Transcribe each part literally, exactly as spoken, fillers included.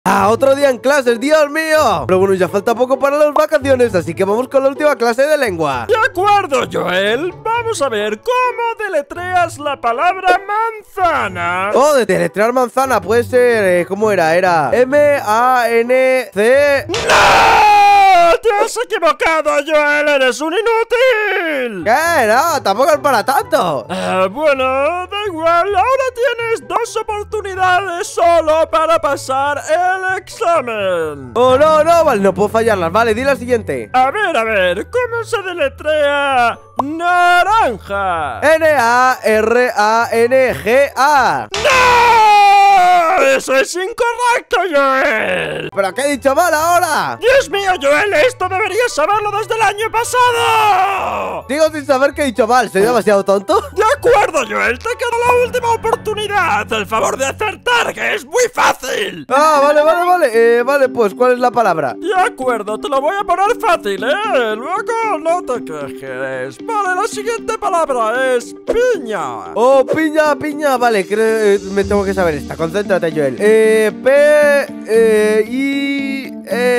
Ah, otro día en clases, Dios mío. Pero bueno, ya falta poco para las vacaciones, así que vamos con la última clase de lengua. De acuerdo, Joel. Vamos a ver cómo deletreas la palabra manzana. Oh, de deletrear manzana, puede ser, eh, ¿cómo era? Era M A N C... ¡No! ¡Te has equivocado, Joel! ¡Eres un inútil! ¿Qué? No, tampoco es para tanto. Ah, bueno, da igual. Ahora tienes dos oportunidades solo para pasar el examen. Oh, no, no, vale, no puedo fallarlas. Vale, di la siguiente. A ver, a ver, ¿cómo se deletrea naranja? N A R A N G A. ¡No! ¡Eso es incorrecto, Joel! ¿Pero qué he dicho mal ahora? ¡Dios mío, Joel! ¡Esto deberías saberlo desde el año pasado! Sigo sin saber qué he dicho mal. ¿Soy demasiado tonto? De acuerdo, Joel. Te queda la última oportunidad. El favor de acertar, que es muy fácil. Ah, vale, vale, vale. Eh, vale, pues, ¿cuál es la palabra? De acuerdo, te lo voy a poner fácil, ¿eh? Luego no te quejes. Vale, la siguiente palabra es piña. Oh, piña, piña. Vale, creo, eh, me tengo que saber esta. Concéntrate, Joel. Eh, P, eh, I,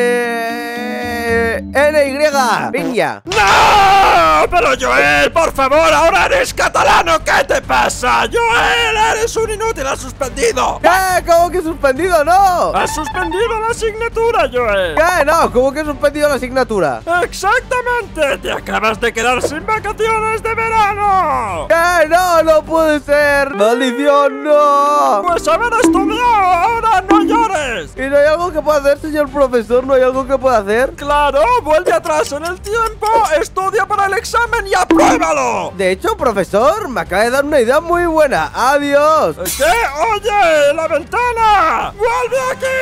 eh, N, Y. Piña. ¡No! Pero Joel, por favor, ahora eres catalano. ¿Qué te pasa? Joel, eres un inútil. Has suspendido. ¿Qué? ¿Cómo que suspendido? ¡No! Has suspendido la asignatura, Joel. ¿Qué? No, ¿cómo que he suspendido la asignatura? Exactamente. Te acabas de quedar sin vacaciones de verano. ¿Qué? No, no puede ser. ¡Maldición, no! Pues haber estudiado, ahora no llores. ¿Y no hay algo que pueda hacer, señor profesor? ¿No hay algo que pueda hacer? Claro, vuelve atrás en el tiempo, estudia para el examen y apruébalo. De hecho, profesor, me acaba de dar una idea muy buena. ¡Adiós! ¿Qué? ¡Oye! ¡La ventana! ¡Vuelve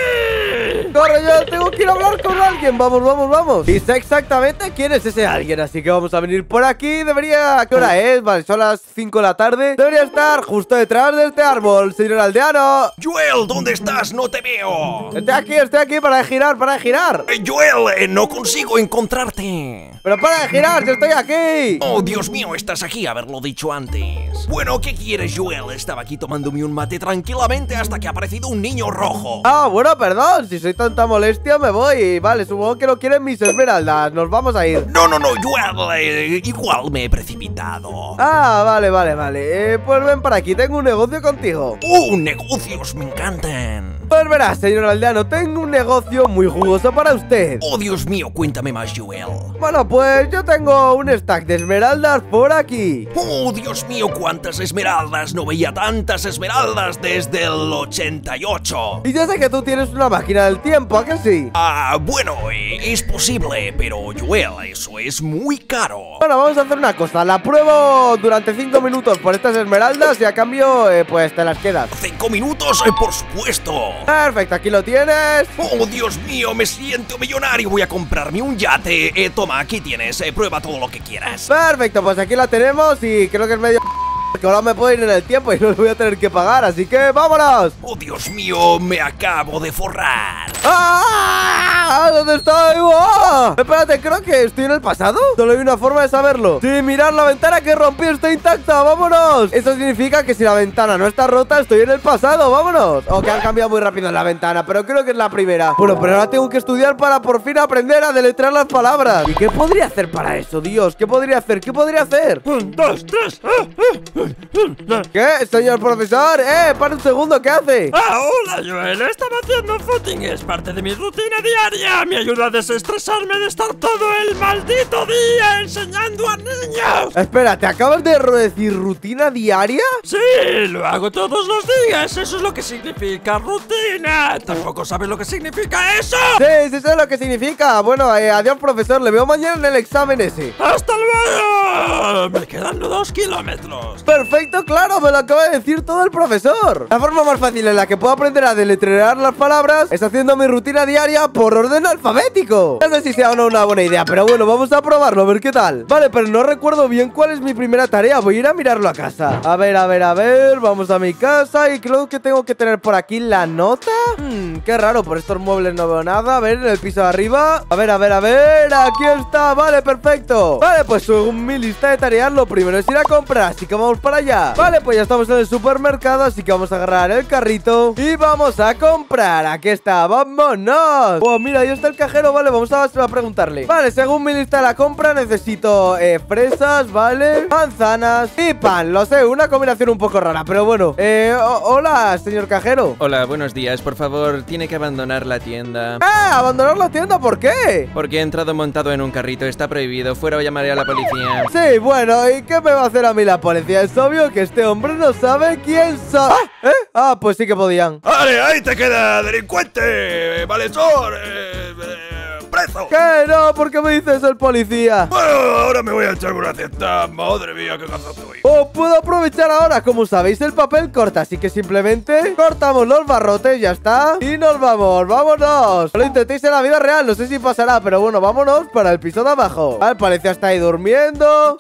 aquí! ¡Corre, yo tengo que ir a hablar con alguien! ¡Vamos, vamos, vamos! Y sé exactamente quién es ese alguien, así que vamos a venir por aquí. Debería... ¿Qué hora es? Vale, son las cinco de la tarde. Debería estar justo detrás de este árbol, señor aldeano. Joel, ¿dónde estás? No te veo. Estoy aquí, estoy aquí para de girar, para de girar. Eh, Joel, eh, no consigo encontrarte. Pero para de girar, yo estoy aquí. Oh, Dios mío, estás aquí, haberlo dicho antes. Bueno, ¿qué quieres, Joel? Estaba aquí tomándome un mate tranquilamente hasta que ha aparecido un niño rojo. Ah, bueno, perdón, si soy tanta molestia me voy. Vale, supongo que no quieren mis esmeraldas. Nos vamos a ir. No, no, no, Joel, eh, igual me he precipitado. Ah, vale, vale, vale. Eh, pues ven para aquí, tengo un negocio contigo. ¡Uh, negocios! Me encantan. Pues verás, señor aldeano, tengo un negocio muy jugoso para usted. Oh, Dios mío, cuéntame más, Joel. Bueno, pues yo tengo un stack de esmeraldas por aquí. Oh, Dios mío, cuántas esmeraldas. No veía tantas esmeraldas desde el ochenta y ocho. Y yo sé que tú tienes una máquina del tiempo, ¿a que sí? Ah, bueno, eh, es posible, pero Joel, eso es muy caro. Bueno, vamos a hacer una cosa. La pruebo durante cinco minutos por estas esmeraldas y a cambio, eh, pues te las quedas. ¿Cinco minutos? Eh, por supuesto. Perfecto, aquí lo tienes. Oh, Dios mío, me siento millonario. Voy a comprarme un yate. Eh, toma, aquí tienes. Eh, prueba todo lo que quieras. Perfecto, pues aquí la tenemos y creo que es medio... que ahora me puedo ir en el tiempo y no lo voy a tener que pagar, así que ¡vámonos! Oh, Dios mío, me acabo de forrar. ¡Ah! ¿Dónde estoy? ¡Oh! Espérate, creo que estoy en el pasado. Solo hay una forma de saberlo. Sí, mirad, la ventana que rompí está intacta. ¡Vámonos! Eso significa que si la ventana no está rota, estoy en el pasado. ¡Vámonos! O que han cambiado muy rápido la ventana, pero creo que es la primera. Bueno, pero ahora tengo que estudiar para por fin aprender a deletrear las palabras. ¿Y qué podría hacer para eso, Dios? ¿Qué podría hacer? ¿Qué podría hacer? Un, dos, tres. Ah, ah. ¿Qué, señor profesor? ¡Eh! ¡Para un segundo! ¿Qué hace? Ah, hola, Joel. Estaba haciendo footing. Es parte de mi rutina diaria. Me ayuda a desestresarme de estar todo el maldito día enseñando a niños. Espera, ¿te acabas de decir rutina diaria? Sí, lo hago todos los días. Eso es lo que significa rutina. ¿Tampoco sabes lo que significa eso? Sí, sí sé lo que significa. Bueno, eh, adiós, profesor. Le veo mañana en el examen ese. ¡Hasta luego! Me quedan dos kilómetros. Perfecto, claro, me lo acaba de decir todo el profesor. La forma más fácil en la que puedo aprender a deletrear las palabras es haciendo mi rutina diaria por orden alfabético. No sé si sea o no una buena idea, pero bueno, vamos a probarlo, a ver qué tal. Vale, pero no recuerdo bien cuál es mi primera tarea. Voy a ir a mirarlo a casa. A ver, a ver, a ver. Vamos a mi casa y creo que tengo que tener por aquí la nota. Hmm, qué raro, por estos muebles no veo nada. A ver, en el piso de arriba. A ver, a ver, a ver. Aquí está, vale, perfecto. Vale, pues según mi lista de tareas lo primero es ir a comprar, así que vamos para allá. Vale, pues ya estamos en el supermercado, así que vamos a agarrar el carrito y vamos a comprar. Aquí está, vámonos. Oh, mira, ahí está el cajero, vale, vamos a, a preguntarle. Vale, según mi lista de la compra necesito eh, fresas, vale, manzanas y pan. Lo sé, una combinación un poco rara, pero bueno. Eh, hola, señor cajero. Hola, buenos días, por favor, tiene que abandonar la tienda. ¡Ah! ¿Abandonar la tienda? ¿Por qué? Porque he entrado montado en un carrito, está prohibido, fuera o llamaré a la policía. Sí, bueno, ¿y qué me va a hacer a mí la policía? Es obvio que este hombre no sabe quién soy. ¿Ah? ¿Eh? Ah, pues sí que podían. ¡Vale, ahí te queda, delincuente! ¡Malhechor! Eh, eh, ¡Preso! ¿Qué? No, ¿por qué me dices el policía? Bueno, ahora me voy a echar una siesta. Madre mía, qué cansado estoy. Oh, puedo aprovechar ahora. Como sabéis, el papel corta, así que simplemente cortamos los barrotes, ya está. Y nos vamos, vámonos. No lo intentéis en la vida real, no sé si pasará, pero bueno, vámonos para el piso de abajo. Vale, el policía está ahí durmiendo.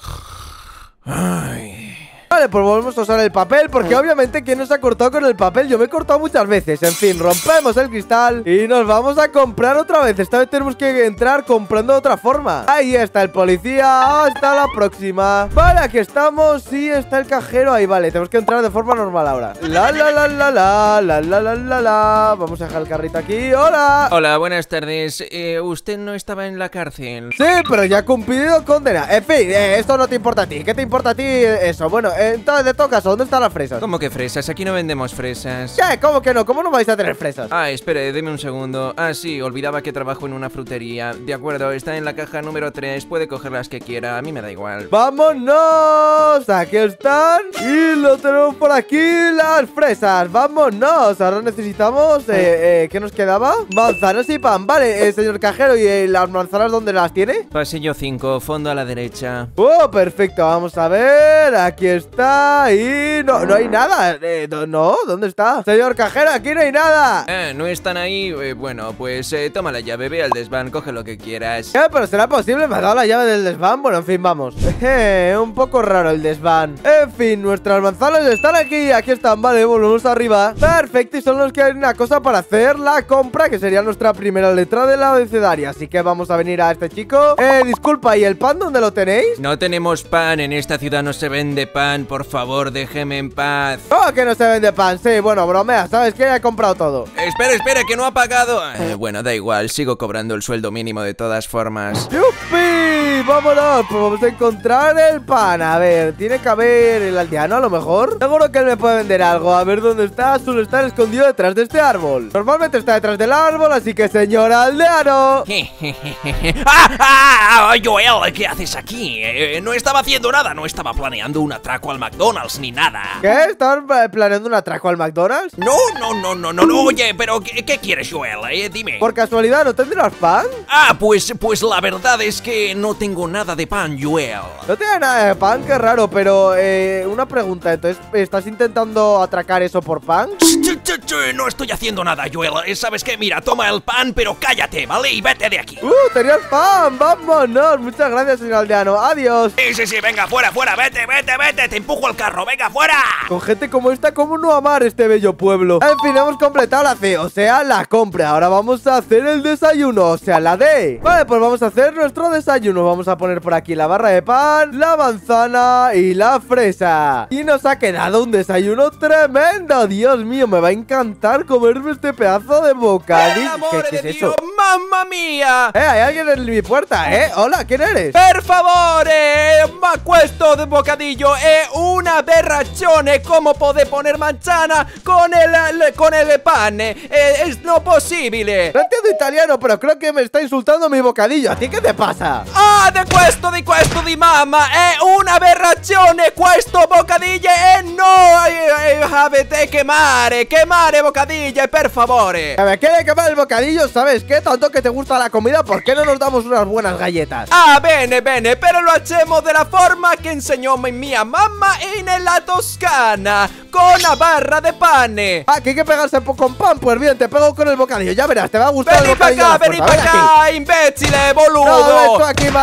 Ay. Vale, pues volvemos a usar el papel, porque obviamente ¿quién nos ha cortado con el papel? Yo me he cortado muchas veces. En fin, rompemos el cristal y nos vamos a comprar otra vez. Esta vez tenemos que entrar comprando de otra forma. Ahí está el policía, hasta la próxima. Vale, aquí estamos, sí, está el cajero ahí, vale, tenemos que entrar de forma normal ahora. La, la, la, la, la, la, la, la, la, la. Vamos a dejar el carrito aquí, hola. Hola, buenas tardes, eh, usted no estaba en la cárcel. Sí, pero ya ha cumplido condena. En fin, eh, esto no te importa a ti. ¿Qué te importa a ti eso? Bueno, entonces, de todo caso, ¿dónde están las fresas? ¿Cómo que fresas? Aquí no vendemos fresas. ¿Qué? ¿Cómo que no? ¿Cómo no vais a tener fresas? Ah, espere, deme un segundo. Ah, sí, olvidaba que trabajo en una frutería. De acuerdo, está en la caja número tres. Puede coger las que quiera, a mí me da igual. ¡Vámonos! Aquí están. Y lo tenemos por aquí, las fresas. ¡Vámonos! Ahora necesitamos... Eh, eh, ¿qué nos quedaba? Manzanas y pan. Vale, eh, señor cajero, ¿y eh, las manzanas dónde las tiene? Pasillo cinco, fondo a la derecha. ¡Oh, perfecto! Vamos a ver. Aquí está. Y no, no hay nada. Eh, no, ¿dónde está? Señor cajero, aquí no hay nada. Ah, ¿no están ahí? Eh, bueno, pues eh, toma la llave, ve al desván, coge lo que quieras. ¿Qué? ¿Pero será posible? ¿Me ha dado la llave del desván? Bueno, en fin, vamos. Eh, un poco raro el desván. En fin, nuestras manzanas están aquí. Aquí están, vale, volvemos arriba. Perfecto, y solo nos queda una cosa para hacer la compra, que sería nuestra primera letra del abecedario. Así que vamos a venir a este chico. Eh, disculpa, ¿y el pan dónde lo tenéis? No tenemos pan, en esta ciudad no se vende pan, por favor. Por favor, déjeme en paz. ¿Cómo que no se vende pan? Sí, bueno, bromea, ¿sabes qué? He comprado todo. Espera, espera, que no ha pagado. Eh, bueno, da igual, sigo cobrando el sueldo mínimo de todas formas. ¡Yupi! ¡Vámonos! Pues vamos a encontrar el pan. A ver, tiene que haber el aldeano a lo mejor. Seguro que él me puede vender algo. A ver dónde está. Suele estar escondido detrás de este árbol. Normalmente está detrás del árbol, así que señor aldeano. ¡Ah, ah! Joel, ¿qué haces aquí? Eh, no estaba haciendo nada, no estaba planeando un atraco al McDonald's ni nada. ¿Qué? ¿Estás planeando un atraco al McDonald's? No, no, no, no, no, no. Oye, pero ¿qué, qué quieres, Joel? Eh, dime. Por casualidad, ¿no tendrás pan? Ah, pues, pues la verdad es que no tengo nada de pan, Joel. No tiene nada de pan, qué raro, pero eh, una pregunta, entonces, ¿estás intentando atracar eso por pan? Ch -ch -ch -ch no estoy haciendo nada, Joel. ¿Sabes qué? Mira, toma el pan, pero cállate, ¿vale? Y vete de aquí. ¡Uh! ¡Tenías pan! ¡Vámonos! Muchas gracias, señor aldeano. ¡Adiós! Sí, sí, sí, venga, fuera, fuera, vete, vete, vete. Te empujo el carro, venga, fuera. Con gente como esta, ¿cómo no amar este bello pueblo? En fin, hemos completado la C, o sea, la compra. Ahora vamos a hacer el desayuno, o sea, la D. Vale, pues vamos a hacer nuestro desayuno. Vamos a poner por aquí la barra de pan, la manzana y la fresa. Y nos ha quedado un desayuno tremendo. Dios mío, me va a encantar comerme este pedazo de bocadillo. ¿Qué, qué es eso? ¡Mamma mía! Eh, hay alguien en mi puerta, eh. Hola, ¿quién eres? Per favore, ma questo de bocadillo è una aberrazione. ¿Cómo puede poner manzana con el, con el pan? Eh, es no posible. No entiendo italiano, pero creo que me está insultando mi bocadillo. ¿A ti qué te pasa? Ah, de questo, di questo, di mamma è una aberrazione questo bocadillo e no eh, eh, avete che mare, che mare bocadillo, per favore. Que me quiere quemar el bocadillo, ¿sabes qué? Tanto que te gusta la comida, ¿por qué no nos damos unas buenas galletas? Ah, bene, bene, pero lo hacemos de la forma que enseñó mi mia mamma en la Toscana, con una barra de pane. Ah, que hay que pegarse con pan. Pues bien, te pego con el bocadillo, ya verás, te va a gustar vení el bocadillo. Vení para acá, vení para acá, imbécile, boludo. No, esto aquí, mal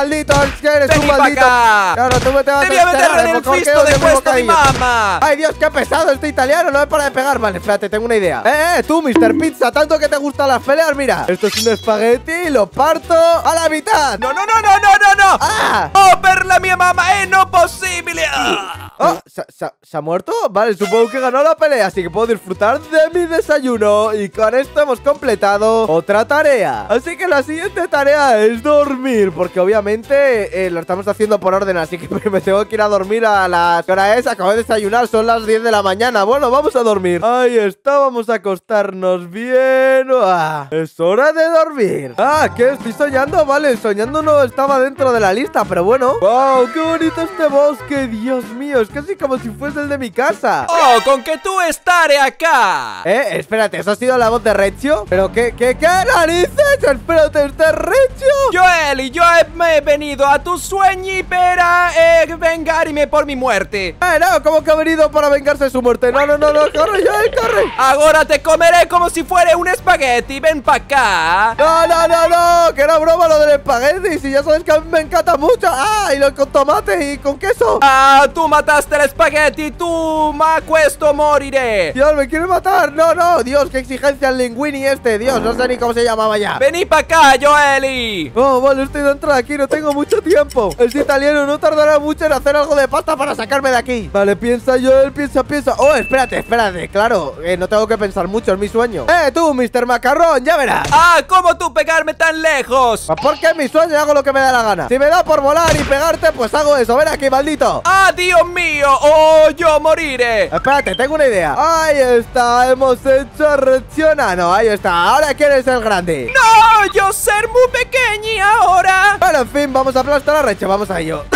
maldito, es que eres Vení un pa' maldito. acá. Claro, tú me te vas Te voy a meter en el fisto de puesto de mamá. Ay, Dios, qué pesado este italiano, no me para de pegar. Vale, espérate, tengo una idea. Eh, eh, tú, mister Pizza, tanto que te gustan las peleas, mira. Esto es un espagueti y lo parto a la mitad. No, no, no, no, no, no, no. ¡Ah! Oh, per la mia mamma, è no possibile. Ah. Oh, ¿se, se, ¿se ha muerto? Vale, supongo que ganó la pelea, así que puedo disfrutar de mi desayuno. Y con esto hemos completado otra tarea. Así que la siguiente tarea es dormir, porque obviamente eh, lo estamos haciendo por orden, así que me tengo que ir a dormir a las... ¿Qué hora es? Acabo de desayunar, son las diez de la mañana. Bueno, vamos a dormir. Ahí está, vamos a acostarnos bien. Ah, es hora de dormir. Ah, ¿qué? Estoy soñando, vale, soñando no estaba dentro de la lista, pero bueno. ¡Wow! ¡Qué bonito este bosque! Dios mío, es casi como si fuese el de mi casa. Oh, con que tú estaré acá. Eh, espérate, ¿eso ha sido la voz de Reccio? ¿Pero qué, qué, qué narices? Espérate, ¿este es Reccio? Joel, yo he, me he venido a tu sueño para eh, vengarme por mi muerte. Eh, no, ¿cómo que ha venido para vengarse de su muerte? No, no, no, no, corre, Joel, corre. Ahora te comeré como si fuera un espagueti. Ven pa' acá. No, no, no, no, que era broma lo del espagueti. Si ya sabes que a mí me encanta mucho. Ah, y lo con tomate y con queso. Ah, tú mataste el espagueti, tú, ma questo moriré. Dios, me quiere matar. No, no, Dios, qué exigencia el linguini este. Dios, no sé ni cómo se llamaba ya. Vení pa' acá, Joeli. Oh, vale, estoy dentro de aquí, no tengo mucho tiempo. Es italiano, no tardará mucho en hacer algo de pasta para sacarme de aquí. Vale, piensa, Joel, piensa, piensa. Oh, espérate, espérate, claro, eh, no tengo que pensar mucho, es mi sueño. Eh, tú, mister Macarrón, ya verás. Ah, ¿cómo tú pegarme tan lejos? Porque es mi sueño y hago lo que me da la gana. Si me da por volar y pegarte, pues hago eso. Ven aquí, maldito. Ah, Dios mío, oh, yo moriré. Espérate, tengo una idea. Ahí está, hemos hecho reacción. Ah, no, ahí está. Ahora quién es el grande. No, yo ser muy pequeña ahora. Bueno, en fin, vamos a aplastar a Reche, vamos a ello.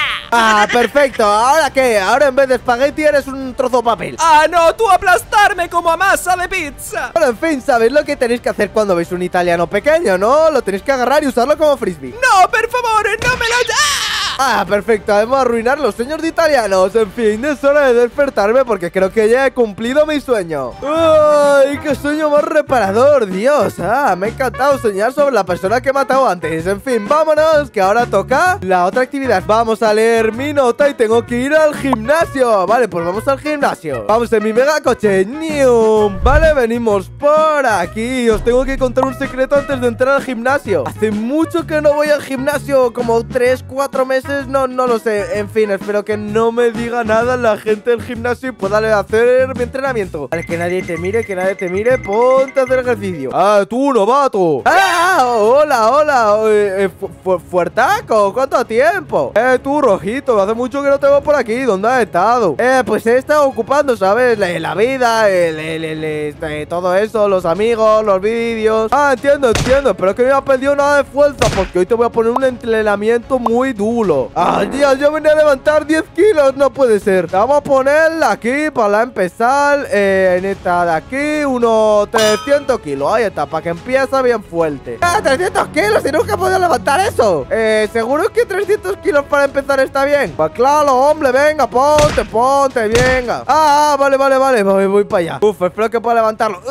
Ah, perfecto. ¿Ahora qué? Ahora en vez de espagueti eres un trozo de papel. Ah, no, tú aplastarme como a masa de pizza. Bueno, en fin, ¿sabéis lo que tenéis que hacer cuando veis un italiano pequeño, no? Lo tenéis que agarrar y usarlo como frisbee. No, por favor, no me lo... ¡Ah! Ah, perfecto, debemos arruinar los sueños de italianos. En fin, es hora de despertarme porque creo que ya he cumplido mi sueño. ¡Ay, qué sueño más reparador! Dios, ah, me ha encantado soñar sobre la persona que he matado antes. En fin, vámonos, que ahora toca la otra actividad. Vamos a leer mi nota y tengo que ir al gimnasio. Vale, pues vamos al gimnasio. Vamos en mi mega coche. ¡Nium! Vale, venimos por aquí. Os tengo que contar un secreto antes de entrar al gimnasio. Hace mucho que no voy al gimnasio, como tres, cuatro meses. No, no lo sé, en fin, espero que no me diga nada la gente del gimnasio y pueda hacer mi entrenamiento. Vale, que nadie te mire, que nadie te mire, ponte a hacer ejercicio. Ah, tú, novato. Ah, hola, hola, eh, fu fu fuertaco, ¿cuánto tiempo? Eh, tú, rojito, hace mucho que no te veo por aquí, ¿dónde has estado? Eh, pues he estado ocupando, ¿sabes? La, la vida, el, el, el, el, todo eso, los amigos, los vídeos. Ah, entiendo, entiendo, pero es que no me ha perdido nada de fuerza porque hoy te voy a poner un entrenamiento muy duro. ¡Ah, Dios! Yo venía a levantar diez kilos. No puede ser. Vamos a ponerla aquí para empezar. Eh, en esta de aquí, unos trescientos kilos. Ahí está, para que empiece bien fuerte. ¡Ah, trescientos kilos! Y nunca he podido levantar eso. Eh, ¿seguro que trescientos kilos para empezar está bien? Pues claro, hombre, venga, ponte, ponte, venga. Ah, ah vale, vale, vale. Voy, voy para allá. Uf, espero que pueda levantarlo.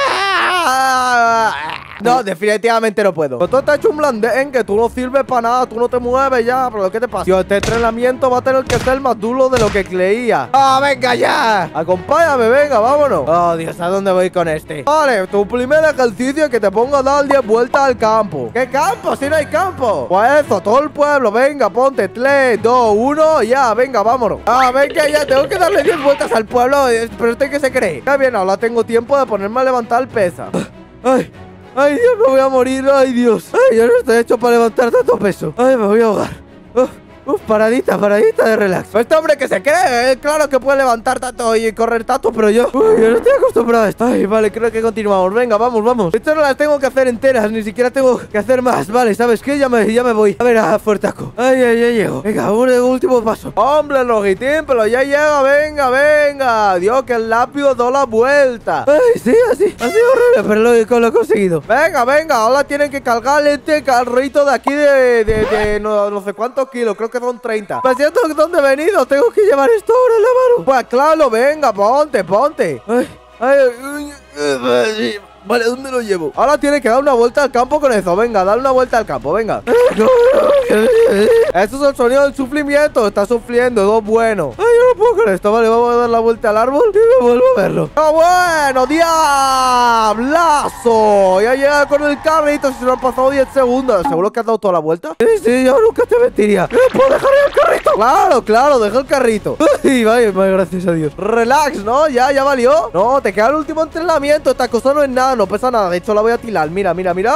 No, definitivamente no puedo. Todo te ha hecho un blandén que tú no sirves para nada. Tú no te mueves ya. ¿Pero qué te pasa? Tío, este entrenamiento va a tener que ser más duro de lo que creía. ¡Ah, venga ya! Acompáñame, venga, vámonos. Oh, Dios, ¿a dónde voy con este? Vale, tu primer ejercicio es que te ponga a dar diez vueltas al campo. ¿Qué campo? Si no hay campo. Pues eso, todo el pueblo. Venga, ponte tres, dos, uno, ya, venga, vámonos. Ah, venga ya, tengo que darle diez vueltas al pueblo. Pero este que se cree. Qué bien, ahora tengo tiempo de ponerme a levantar pesa. Ay. Ay, Dios, me voy a morir. Ay, Dios. Ay, yo no estoy hecho para levantar tanto peso. Ay, me voy a ahogar. Uf. Uf, paradita, paradita de relax. Este hombre que se cree, eh, claro que puede levantar tanto y correr tanto, pero yo, uy, yo no estoy acostumbrado a esto. Ay, vale, creo que continuamos. Venga, vamos, vamos. Esto no las tengo que hacer enteras, ni siquiera tengo que hacer más. Vale, ¿sabes qué? Ya me, ya me voy. A ver, a Fuertaco. Ay, ay, ya llego. Venga, un último paso. Hombre, Logitín, pero ya llega, venga, venga. Dios, que el lápiz da la vuelta. Ay, sí, así, así horrible, pero lo, lo he conseguido. Venga, venga, ahora tienen que cargar este carrito de aquí de, de, de no, no sé cuántos kilos. Creo que son treinta. Me siento dónde he venido. Tengo que llevar esto ahora en la mano. Pues claro, venga, ponte, ponte. Ay, ay, ay, ay, Vale, ¿dónde lo llevo? Ahora tiene que dar una vuelta al campo con eso. Venga, dale una vuelta al campo, venga. Esto es el sonido del sufrimiento. Está sufriendo, dos bueno. Ay, yo no puedo con esto. Vale, vamos a dar la vuelta al árbol y me vuelvo a verlo. ¡Ah, bueno! ¡Diablazo! Ya llega con el carrito. Se nos han pasado diez segundos. ¿Seguro que has dado toda la vuelta? Sí, sí, yo nunca te mentiría. ¿Puedo dejar el carrito? Claro, claro, deja el carrito. Ay, vale, vale, gracias a Dios. Relax, ¿no? Ya, ya valió. No, te queda el último entrenamiento. Esta cosa no es nada, no pesa nada. De hecho, la voy a tirar. Mira, mira, mira.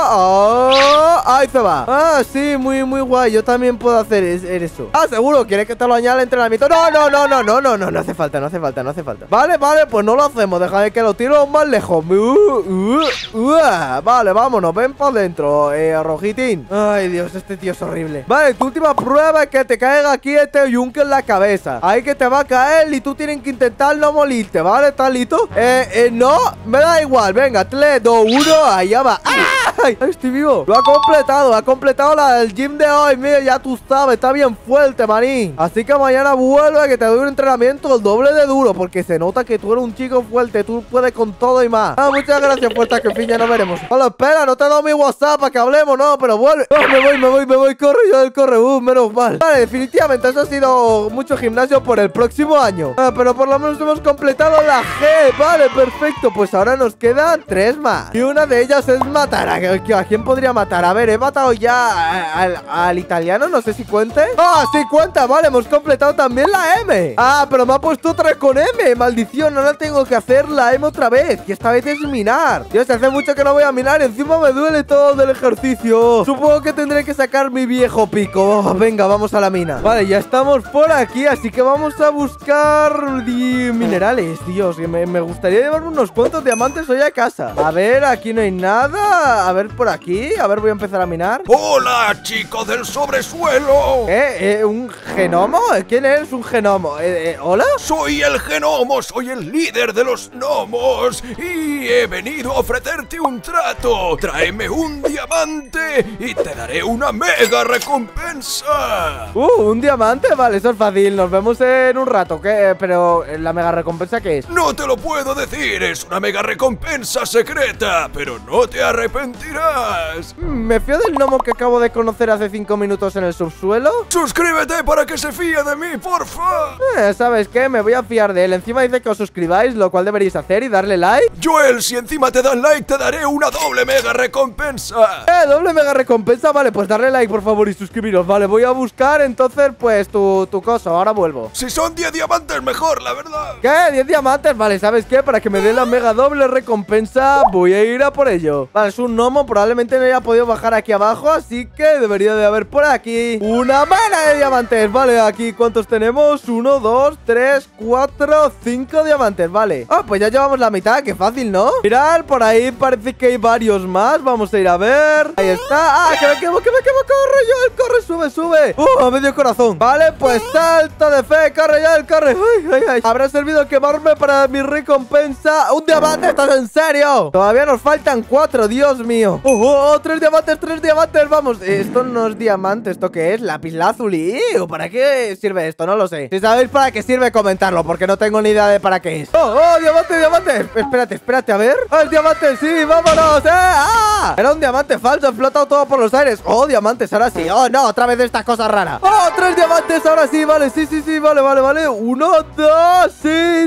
Oh, ahí se va. Ah, sí, muy, muy guay. Yo también puedo hacer eso. Ah, seguro. ¿Quieres que te lo añada al entrenamiento? No, no, no, no, no, no, no. No hace falta, no hace falta, no hace falta. Vale, vale, pues no lo hacemos. Déjame que lo tiro más lejos. Uh, uh, uh. Vale, vámonos. Ven para adentro, eh, rojitín. Ay, Dios, este tío es horrible. Vale, tu última prueba es que te caiga aquí este yunque en la cabeza. Ahí que te va a caer y tú tienes que intentar no morirte, ¿vale? ¿Estás listo? Eh, eh, no, me da igual. Venga, tres, dos, uno, allá va. ¡Ay! ¡Ay, estoy vivo! Lo ha completado, ha completado la del gym de hoy. Mira, ya tú sabes, está bien fuerte, manín. Así que mañana vuelve que te doy un entrenamiento el doble de duro, porque se nota que tú eres un chico fuerte. Tú puedes con todo y más. Ah, muchas gracias, fuerza, que en fin ya nos veremos. Hola, espera, no te he dado mi WhatsApp para que hablemos, no, pero vuelve. Oh, me voy, me voy, me voy, corre, yo corre, uh, menos mal. Vale, definitivamente eso ha sido mucho gimnasio por el próximo año. Ah, pero por lo menos hemos completado la G. Vale, perfecto, pues ahora nos quedan tres más. Y una de ellas es matar. ¿A, a quién podría matar? A ver, he matado ya al, al italiano, no sé si cuente. Ah, sí cuenta, vale, hemos completado también la M. Ah, pero me ha puesto otra con M, maldición, ahora tengo que hacer la M otra vez. Y esta vez es minar. Dios, hace mucho que no voy a minar y encima me duele todo del ejercicio. Supongo que tendré que sacar mi viejo pico. Oh, venga, vamos a la mina. Vale, ya estamos por aquí, así que vamos a buscar di minerales. Dios, me, me gustaría llevar unos cuantos diamantes hoy a casa. A ver, aquí no hay nada. A ver, por aquí. A ver, voy a empezar a minar. ¡Hola, chico del sobresuelo! ¿Eh? ¿Eh? ¿Un genomo? ¿Quién eres un genomo? ¿Eh? ¿Eh? ¿Hola? Soy el genomo, soy el líder de los gnomos y he venido a ofrecerte un trato. Tráeme un diamante y te daré una mega recompensa. Uh, un diamante, vale, eso es fácil. Nos vemos en un rato, ¿qué? Pero la mega recompensa, ¿qué es? No te lo puedo decir, es una mega recompensa secreta, pero no te arrepentirás. Mm, me fío del gnomo que acabo de conocer hace cinco minutos en el subsuelo. Suscríbete para que se fíe de mí, porfa. Eh, ¿sabes qué? Me voy a fiar de él. Encima dice que os suscribáis, lo cual deberéis hacer y darle like. Joel, si encima te dan like, te daré una doble mega recompensa. Eh, doble mega recompensa, vale, pues darle like por favor y suscribiros. Vale, voy a buscar entonces pues tu, tu cosa, ahora vuelvo. Si son diez diamantes mejor, la verdad. ¿Qué? ¿diez diamantes? Vale, ¿sabes qué? Para que me dé la mega doble recompensa voy a ir a por ello. Vale, es un gnomo, probablemente no haya podido bajar aquí abajo, así que debería de haber por aquí una mana de diamantes. Vale, aquí ¿cuántos tenemos? Uno, dos, tres, cuatro, cinco diamantes, vale. Ah, pues ya llevamos la mitad, qué fácil, ¿no? Mirad, por ahí parece que hay varios más. Vamos a ir a ver. Ahí está. Ah, que me quemo, que me quemo, corre yo, corre, sube, sube. Uh, a medio corazón. Vale, pues salto de fe, corre ya, corre. Ay, ay, ay. Habrá servido quemarme para mi recompensa. Un diamante, ¿estás en serio? Todavía nos faltan cuatro, Dios mío. Uh, uh, tres diamantes, tres diamantes, vamos. Esto no es diamante, ¿esto qué es? Lapislázuli. ¿Para qué sirve esto? No lo sé. Si sabéis para qué sirve, comentarlo, porque no tengo ni idea de para qué es. Oh, oh, diamante, diamante. Espérate, espérate, a ver. ¡Ah, el diamante! ¡Sí, vámonos! ¡Eh! ¡Ah! Era un diamante falso, he flotado todo por los aires. ¡Oh, diamantes! Ahora sí. ¡Oh, no! Otra vez estas cosas raras. ¡Oh, tres diamantes! Ahora sí, vale, sí, sí, sí, vale, vale, vale. Uno, dos y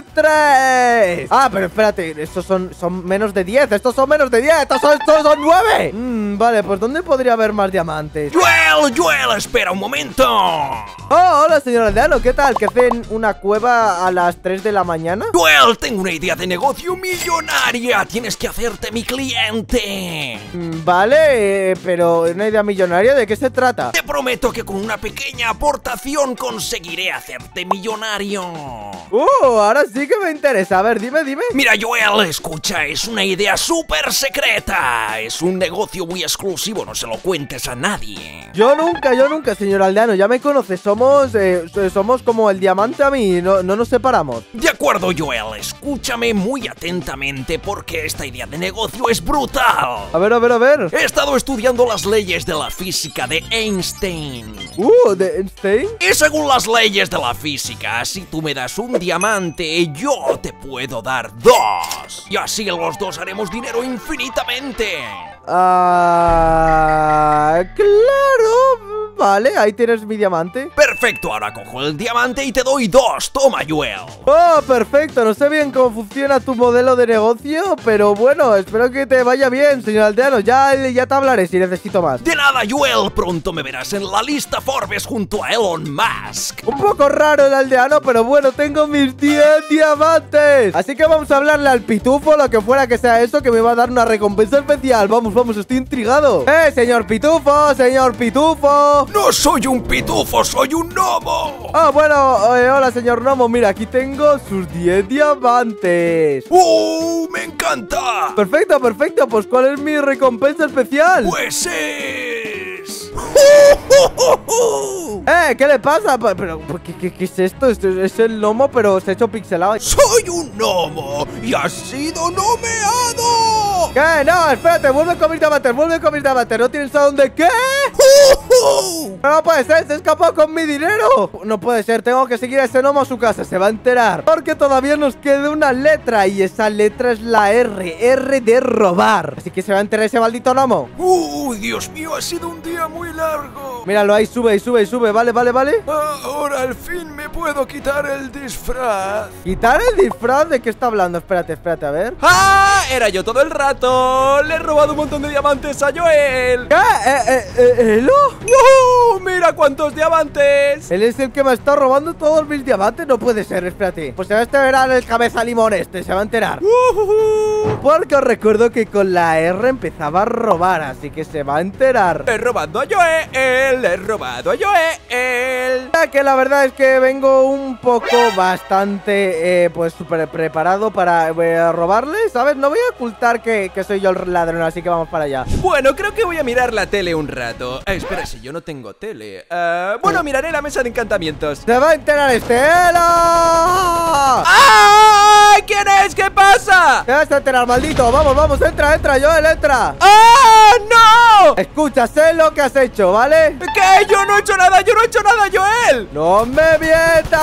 tres. Ah, pero espérate, estos son, son menos de diez. Estos son menos de diez. Estos son, estos son nueve. Mm, vale, pues ¿dónde podría haber más diamantes? Joel, Joel, espera un momento. Oh, hola, señor aldeano, ¿qué tal? ¿Que hacen una cueva a las tres de la mañana? Joel, tengo una idea de negocio millonaria. Tienes que hacerte mi cliente. Mm, vale, eh, pero una idea millonaria, ¿de qué se trata? Te prometo que con una pequeña aportación conseguiré hacerte millonario. Uh, ahora sí que me interesa. A ver, dime, dime. Mira, Joel, escucha, es una idea súper secreta. Es un negocio muy exclusivo, no se lo cuentes a nadie. Yo nunca, yo nunca, señor aldeano, ya me conoces. Somos, eh, somos como el diamante a mí, no, no nos separamos. De acuerdo, Joel, escúchame muy atentamente porque esta idea de negocio es brutal. A ver, a ver, a ver. He estado estudiando las leyes de la física de Einstein. Uh, ¿de Einstein? Y según las leyes de la física, si tú me das un diamante, yo te puedo dar dos. Y así los dos haremos dinero infinitamente. Ah, claro. Vale, ahí tienes mi diamante. Perfecto, ahora cojo el diamante y te doy dos. Toma, Joel. Oh, perfecto. No sé bien cómo funciona tu modelo de negocio, pero bueno, espero que te vaya bien, señor aldeano. Ya, ya te hablaré si necesito más. De nada, Joel. Pronto me verás en la lista Forbes junto a Elon Musk. Un poco raro el aldeano, pero bueno, tengo mis diez diamantes. Así que vamos a hablarle al pitufo, lo que fuera que sea eso, que me va a dar una recompensa especial. Vamos, vamos, estoy intrigado. ¡Eh, señor pitufo, señor pitufo! No soy un pitufo, soy un gnomo. Ah, bueno, eh, hola, señor gnomo. Mira, aquí tengo sus diez diamantes. ¡Uh! ¡Me encanta! Perfecto, perfecto. Pues, ¿cuál es mi recompensa especial? Pues es... ¡Eh! ¿Qué le pasa? Pero, ¿qué, qué, qué es esto? Esto es el gnomo, pero se ha hecho pixelado. ¡Soy un gnomo! ¡Y has sido nomeado! ¿Qué? No, espérate, vuelve con mis diamantes, vuelve con mis diamantes. ¿No tienes a dónde qué? No puede ser, se escapó con mi dinero. No puede ser, tengo que seguir a ese gnomo a su casa, se va a enterar. Porque todavía nos queda una letra y esa letra es la R, R de robar. Así que se va a enterar ese maldito gnomo. ¡Uy, Dios mío, ha sido un día muy largo! Míralo ahí, sube y sube y sube, vale, vale, vale. Ahora al fin me puedo quitar el disfraz. ¿Quitar el disfraz? ¿De qué está hablando? Espérate, espérate, a ver. ¡Ah! Era yo todo el rato. Le he robado un montón de diamantes a Joel. ¿Qué? ¿Eh, eh, eh, ¿Elo? ¡Uh! ¡Mira cuántos diamantes! Él es el que me está robando todos mis diamantes. No puede ser, espérate. Pues se va a enterar el cabeza limón este, se va a enterar. Uh, uh, uh. Porque os recuerdo que con la R empezaba a robar, así que se va a enterar. Le he robado a Joel, le he robado a Joel. Ya que la verdad es que vengo un poco bastante, eh, pues súper preparado para eh, robarle, ¿sabes? No voy a ocultar que, que soy yo el ladrón, así que vamos para allá. Bueno, creo que voy a mirar la tele un rato. Eh, espera, si yo no tengo tele. Uh, bueno, miraré la mesa de encantamientos. ¡Se va a enterar Estela! ¡Ah! ¿Quién es? ¿Qué pasa? ¡Te vas a enterar, maldito! ¡Vamos, vamos! ¡Entra, entra, Joel, entra! ¡Ah! ¡No! Escucha, sé lo que has hecho, ¿vale? ¿Qué? Yo no he hecho nada, yo no he hecho nada, Joel. ¡No me mientas!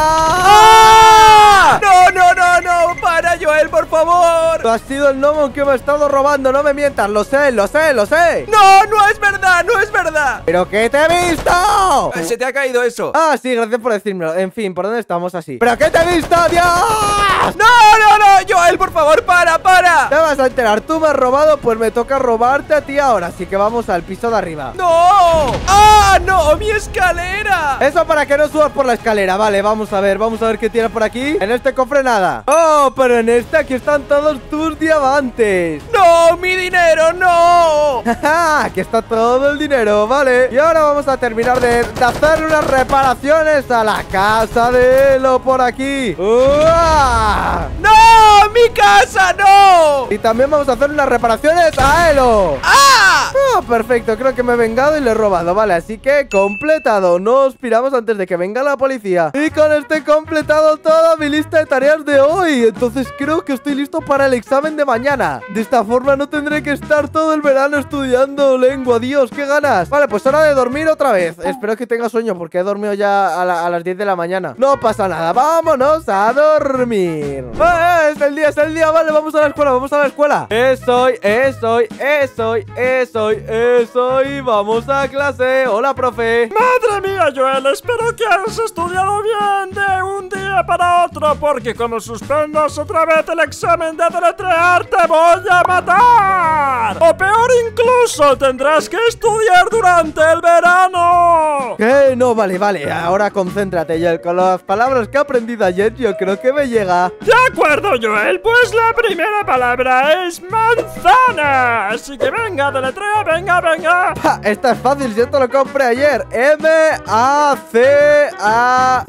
¡Ah! No, no, no, no. Para, Joel, por favor. Tú has sido el gnomo que me ha estado robando, no me mientas. Lo sé, lo sé, lo sé. No, no es verdad, no es verdad. ¿Pero qué te he visto? Se te ha caído eso. Ah, sí, gracias por decírmelo. En fin, ¿por dónde estamos así? ¿Pero qué te he visto, Dios? No, no, no, Joel, por favor, para, para. Te vas a enterar, tú me has robado, pues me toca robarte a ti ahora. Así que vamos al piso de arriba. ¡No! ¡Ah, no! ¡Mi escalera! Eso para que no subas por la escalera. Vale, vamos a ver, vamos a ver qué tienes por aquí. En este cofre nada. Oh, pero en este aquí están todos tus diamantes. ¡No! ¡Mi dinero, no! Jaja, aquí está todo el dinero, vale. Y ahora vamos a terminar de, de hacer unas reparaciones a la casa de Elo por aquí. ¡Uah! ¡No! ¡Mi casa, no! Y también vamos a hacer unas reparaciones a Elo. ¡Ah! Oh, perfecto, creo que me he vengado y le he robado, vale, así que completado. No os piramos antes de que venga la policía. Y con este he completado toda mi lista de tareas de hoy. Entonces creo que estoy listo para el examen de mañana. De esta forma no tendré que estar todo el verano estudiando lengua. Dios, qué ganas. Vale, pues hora de dormir otra vez. Espero que tenga sueño porque he dormido ya a, la, a las diez de la mañana. No pasa nada, vámonos a dormir. ¡Eh, es el día, es el día! Vale, vamos a la escuela, vamos a la escuela. Es hoy, es hoy, es hoy, es hoy, es hoy. Vamos a clase. Hola, profe. Madre mía, Joel, espero que hayas estudiado bien de un día para otro, porque como suspendas otra vez el examen de deletrear, te voy a matar. O peor incluso, tendrás que estudiar durante el verano. ¿Qué? No, vale, vale. Ahora concéntrate, Joel. Con las palabras que he aprendido ayer, yo creo que me llega. De acuerdo, Joel, pues la primera palabra es manzana. Así que venga, deletrea, venga, venga. Ja, esta es fácil, yo te lo compré ayer. M A C A...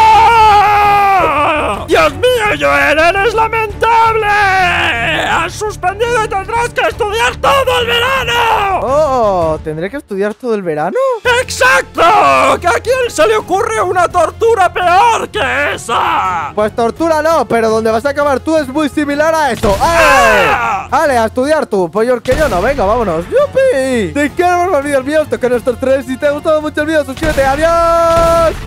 ¡No! ¡Dios mío, Joel, eres lamentable! ¡Has suspendido y tendrás que estudiar todo el verano! Oh, Pero, ¿tendré que estudiar todo el verano? ¡Exacto! ¿Que a quién se le ocurre una tortura peor que esa? Pues tortura no, pero donde vas a acabar tú es muy similar a eso. ¡Ale! ¡Ah! ¡Ale, a estudiar tú! Pues yo que yo no, venga, vámonos. ¡Yupi! Si quieres ver más vídeos míos, toca nuestros tres. Si te ha gustado mucho el vídeo, suscríbete. ¡Adiós!